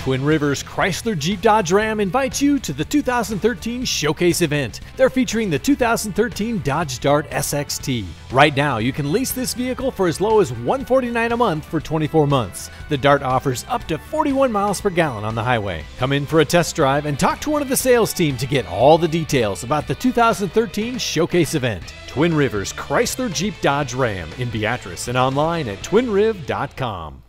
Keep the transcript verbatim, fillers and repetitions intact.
Twin Rivers Chrysler Jeep Dodge Ram invites you to the two thousand thirteen Showcase event. They're featuring the two thousand thirteen Dodge Dart S X T. Right now, you can lease this vehicle for as low as one hundred forty-nine dollars a month for twenty-four months. The Dart offers up to forty-one miles per gallon on the highway. Come in for a test drive and talk to one of the sales team to get all the details about the two thousand thirteen Showcase event. Twin Rivers Chrysler Jeep Dodge Ram in Beatrice and online at twin riv dot com.